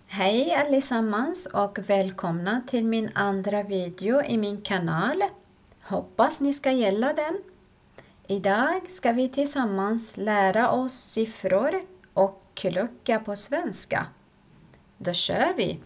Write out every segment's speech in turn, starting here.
Hej allesammans och välkomna till min andra video i min kanal. Hoppas ni ska gilla den. Idag ska vi tillsammans lära oss siffror och klocka på svenska. Då kör vi!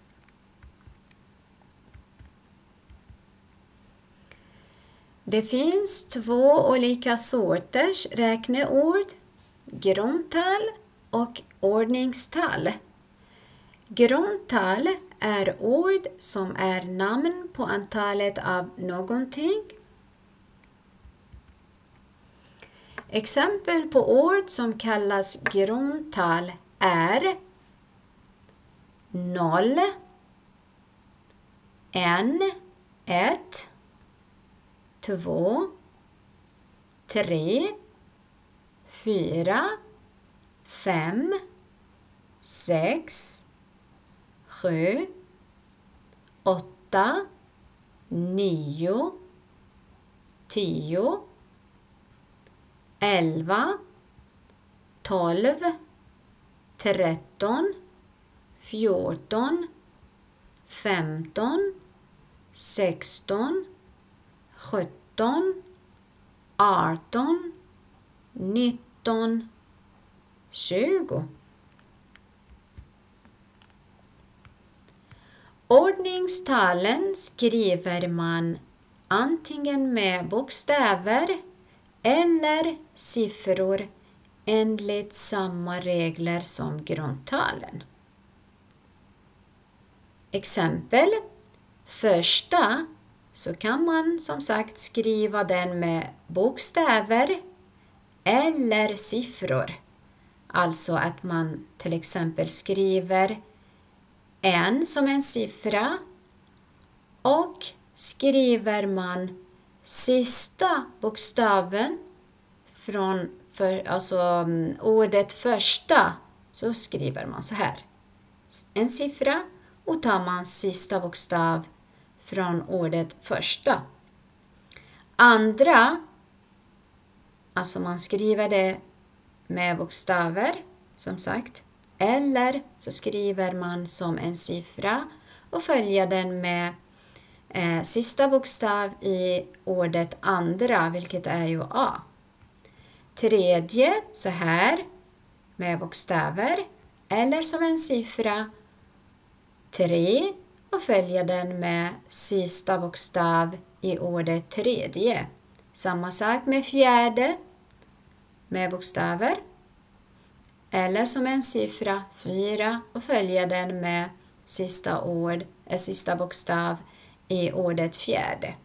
Det finns två olika sorters räkneord, grundtal och ordningstal. Grundtal är ord som är namn på antalet av någonting. Exempel på ord som kallas grundtal är 0, 1, 2, 3, 4, 5, 6, 7, 8, 9, 10, 11, 12, 13, 14, 15, 16, 17, 18, 19, 20. Ordningstalen skriver man antingen med bokstäver eller siffror enligt samma regler som grundtalen. Exempel: första så kan man som sagt skriva den med bokstäver eller siffror. Alltså att man till exempel skriver 1 som en siffra och skriver man sista bokstaven från ordet första, så skriver man så här. En siffra och tar man sista bokstav från ordet första. Andra, alltså man skriver det med bokstäver som sagt. Eller så skriver man som en siffra och följer den med sista bokstav i ordet andra, vilket är ju A. Tredje så här med bokstäver eller som en siffra 3 och följer den med sista bokstav i ordet tredje. Samma sak med fjärde med bokstäver. Eller som en siffra 4 och följer den med sista bokstav i ordet fjärde.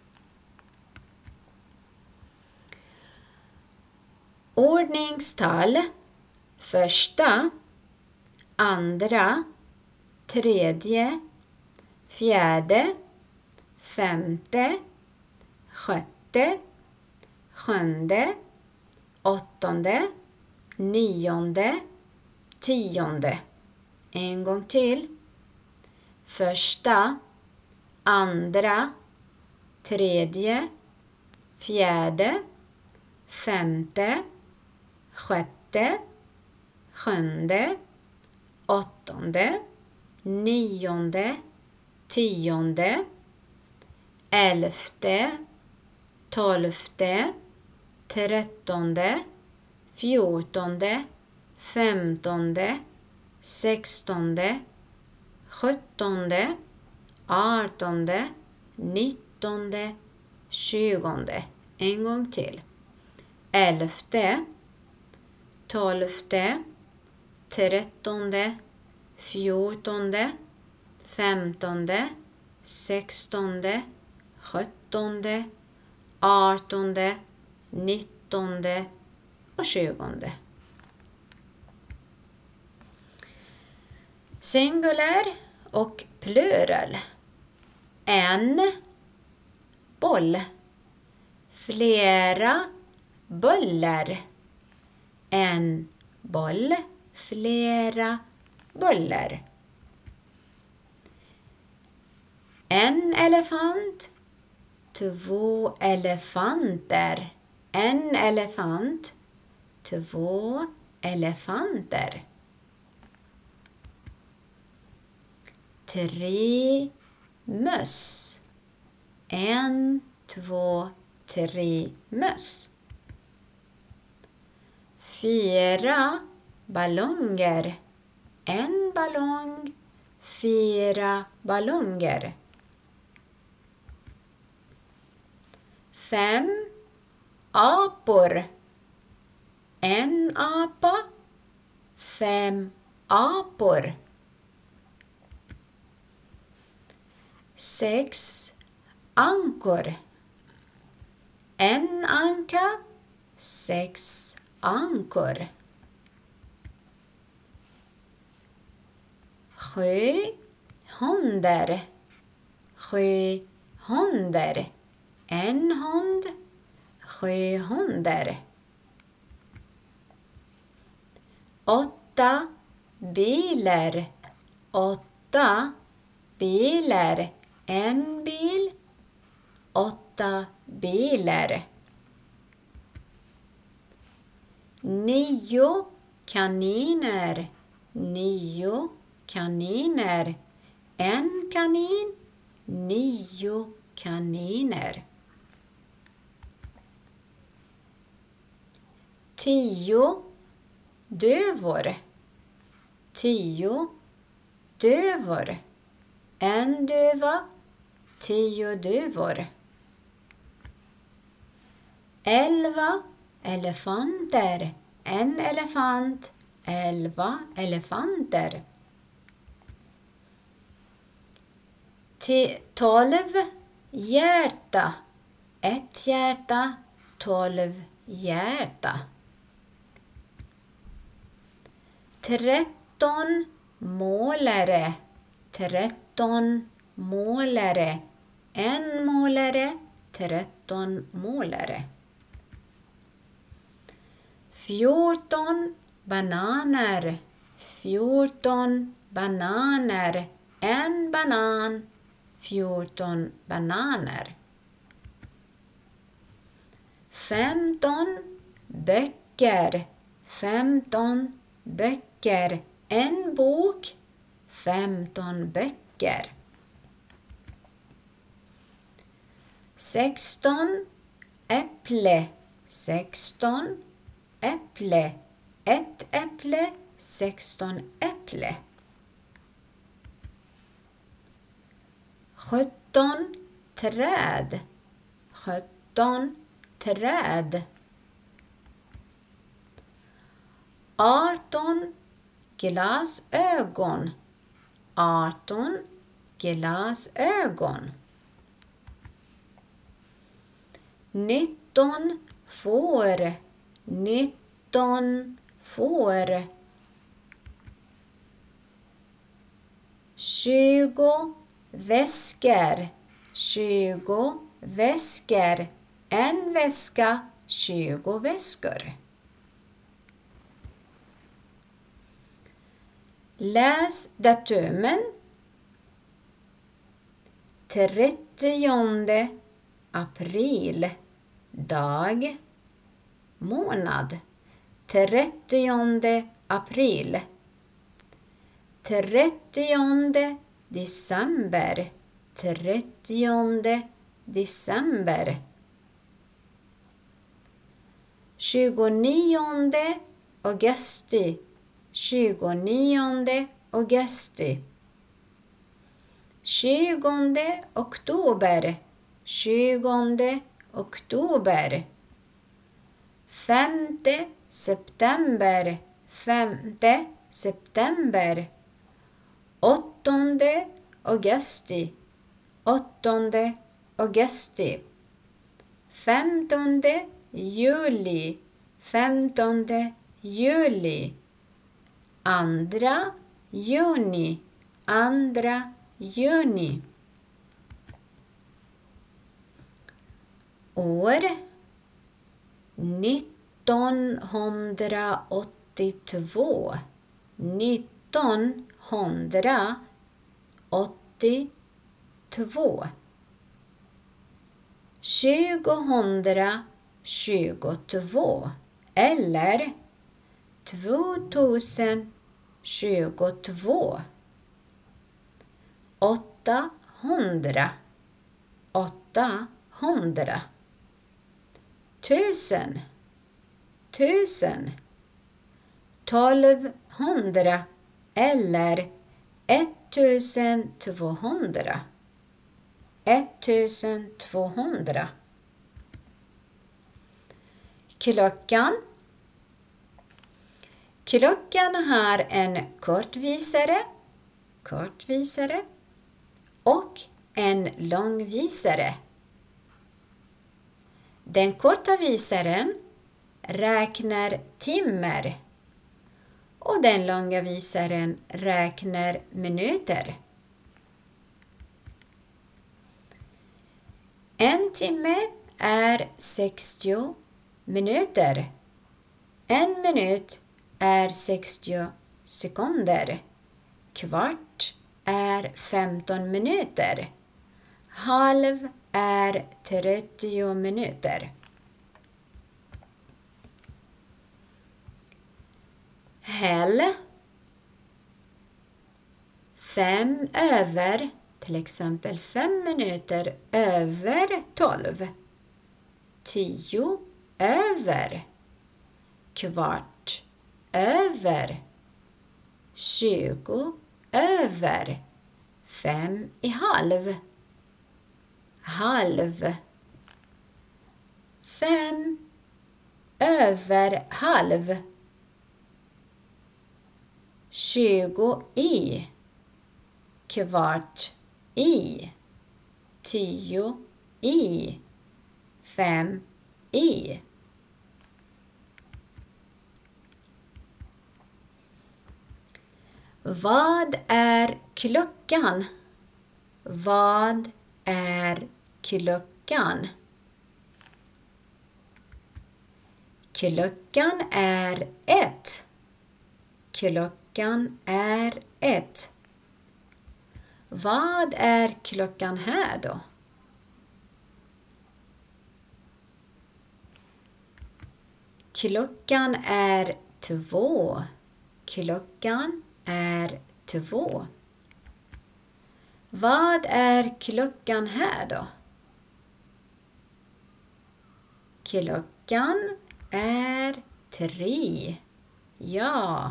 Ordningstal: första, andra, tredje, fjärde, femte, sjätte, sjunde, åttonde, nionde, tionde. En gång till. Första, andra, tredje, fjärde, femte, sjätte, sjunde, åttonde, nionde, tionde, elfte, tolfte, trettonde, fjortonde, femtonde, sextonde, sjuttonde, artonde, nittonde, tjugonde. En gång till. Elfte, tolfte, trettonde, fjortonde, femtonde, sextonde, sjuttonde, artonde, nittonde och tjugonde. Singular och plural. En boll. Flera bollar. En boll. Flera bollar. En elefant. Två elefanter. En elefant. Två elefanter. 3 möss. 1, 2, 3 möss. 4 ballonger. 1 ballong. 4 ballonger. 5 apor. 1 apa. 5 apor. 6 ankor. 1 anka. 6 ankor. 7 hundar. 7 hundar. 1 hund. 7 hundar. 8 bilar. 8 bilar. 1 bil. 8 bilar. 9 kaniner. 9 kaniner. 1 kanin. 9 kaniner. 10 dövor. 10 dövor. 1 döva. 10 dövor. 11 elefanter. 1 elefant. 11 elefanter. 12 hjärta. 1 hjärta. 12 hjärta. 13 målare. 13 målare. 1 målare. 13 målare. 14 bananer. 14 bananer. 1 banan. 14 bananer. 15 böcker. 15 böcker. 1 bok. 15 böcker. 16 äpple. 16 äpple. 1 äpple. 16 äpple. 17 träd. 17 träd. 18 glasögon. 18 glasögon. 19 får. 19 får. 20 väskor. 20 väskor. 1 väska. 20 väskor. Läs datumen. 30 april. Dag. Månad. 30 april. 30 december. 30 december. 29 augusti. 29 augusti. 20 oktober. 20 oktober. 5 september. 5 september. 8 augusti. 8 augusti. 15 juli. 15 juli. 2 juni. 2 juni. År 1982. 1982. 2022 eller 2022. 800. 800. 1000. 1000. 1200 eller 1200. 1200. Klockan. Klockan har en kortvisare och en långvisare. Den korta visaren räknar timmar och den långa visaren räknar minuter. En timme är 60 minuter. En minut är 60 sekunder. Kvart är 15 minuter. Halv är 30 minuter. Hel. 5 över, till exempel 5 minuter över 12. 10 över. Kvart över. 20 över. 5 i halv. Halv. 5 över halv. 20 i. Kvart i. 10 i. 5 i. Vad är klockan? Vad är klockan? Klockan är 1. Klockan är 1. Vad är klockan här då? Klockan är 2. Klockan är 2. Vad är klockan här då? Klockan är 3. Ja.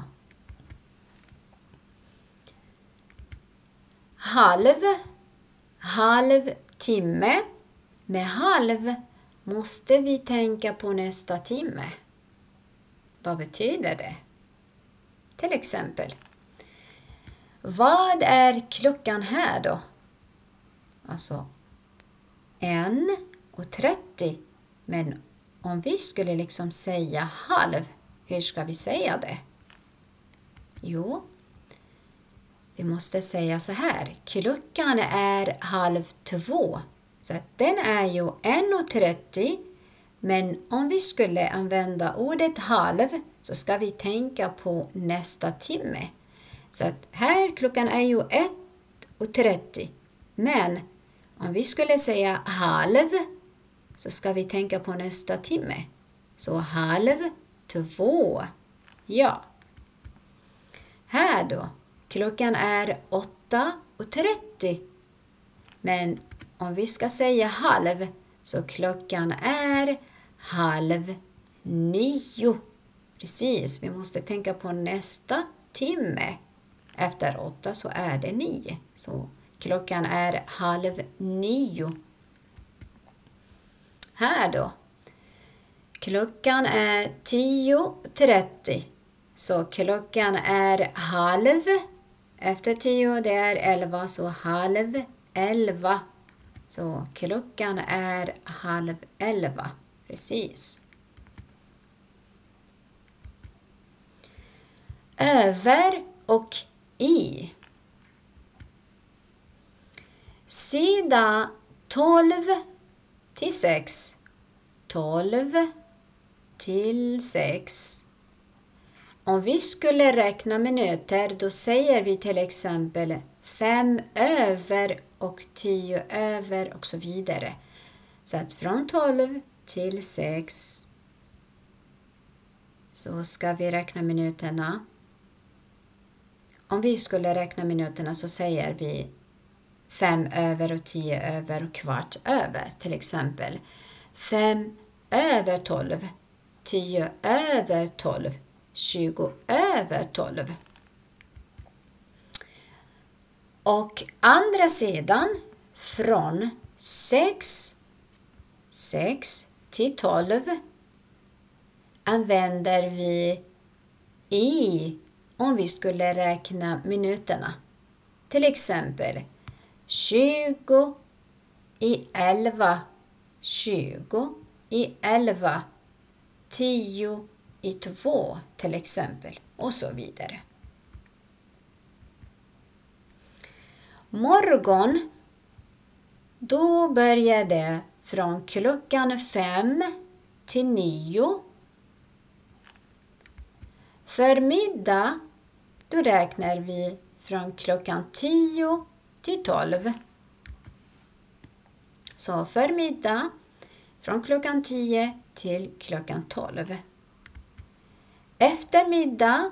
Halv timme. Med halv måste vi tänka på nästa timme. Vad betyder det? Till exempel. Vad är klockan här då? Alltså 1:30. Men om vi skulle liksom säga halv, hur ska vi säga det? Jo, vi måste säga så här. Klockan är 1:30. Så att den är ju 1:30. Men om vi skulle använda ordet halv så ska vi tänka på nästa timme. Så att här klockan är ju 1:30. Men om vi skulle säga halv så ska vi tänka på nästa timme. Så 1:30. Ja. Här då. Klockan är 8:30. Men om vi ska säga halv så klockan är 8:30. Precis, vi måste tänka på nästa timme. Efter 8 så är det 9. Så klockan är 8:30. Här då. Klockan är 10:30. Så klockan är halv. Efter 10 det är 11 så 10:30. Så klockan är 10:30. Precis. Över och i. Sida 12-6. 12-6. Om vi skulle räkna minuter då säger vi till exempel 5 över och 10 över och så vidare. Så att från 12 till 6 så ska vi räkna minuterna. Om vi skulle räkna minuterna så säger vi 5 över och 10 över och kvart över. Till exempel 5 över 12, 10 över 12, 20 över 12. Och andra sidan, från 6 till 12 använder vi om vi skulle räkna minuterna. Till exempel 20 i 11, 20 i 11, 10 i 2 till exempel och så vidare. Morgon, då börjar det från klockan 5 till 9. Förmiddag, då räknar vi från klockan 10 till 12. Så förmiddag från klockan 10 till klockan 12. Eftermiddag,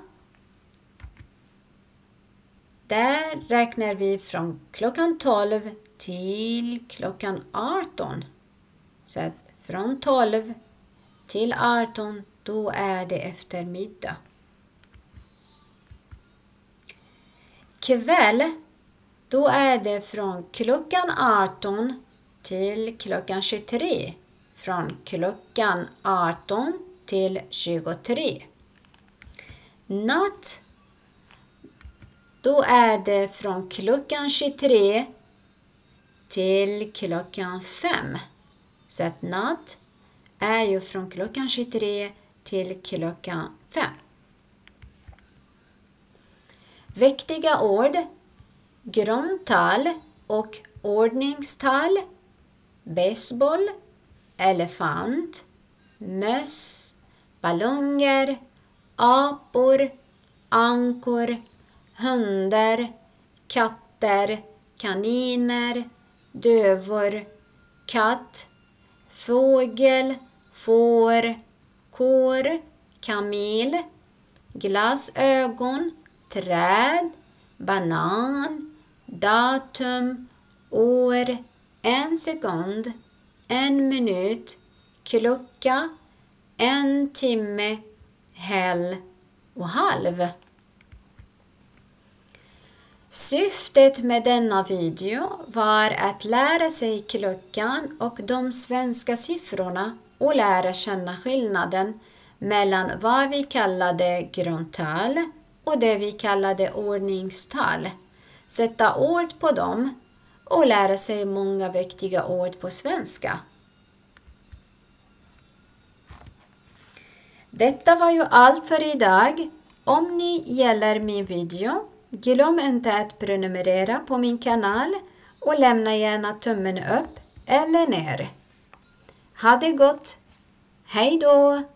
där räknar vi från klockan 12 till klockan 18. Så att från 12 till 18, då är det eftermiddag. Kväll, då är det från klockan 18 till klockan 23. Från klockan 18 till 23. Natt, då är det från klockan 23 till klockan 5. Så att natt är ju från klockan 23 till klockan 5. Viktiga ord, grundtal och ordningstal, baseball, elefant, möss, ballonger, apor, ankor, hundar, katter, kaniner, dövor, katt, fågel, får, kor, kamel, glasögon, träd, banan, datum, år, 1 sekund, 1 minut, klocka, 1 timme, hel och halv. Syftet med denna video var att lära sig klockan och de svenska siffrorna och lära känna skillnaden mellan vad vi kallade grundtal och det vi kallade ordningstal. Sätta ord på dem och lära sig många viktiga ord på svenska. Detta var ju allt för idag. Om ni gillar min video, glöm inte att prenumerera på min kanal och lämna gärna tummen upp eller ner. Ha det gott! Hej då!